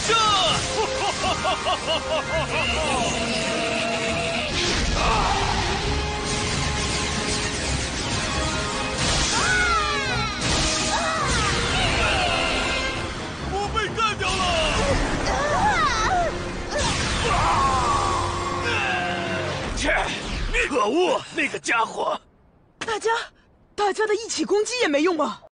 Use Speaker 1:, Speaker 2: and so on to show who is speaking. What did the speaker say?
Speaker 1: 射！我被干掉了！切！可恶，那个家伙！
Speaker 2: 大家的一起攻击也没用啊！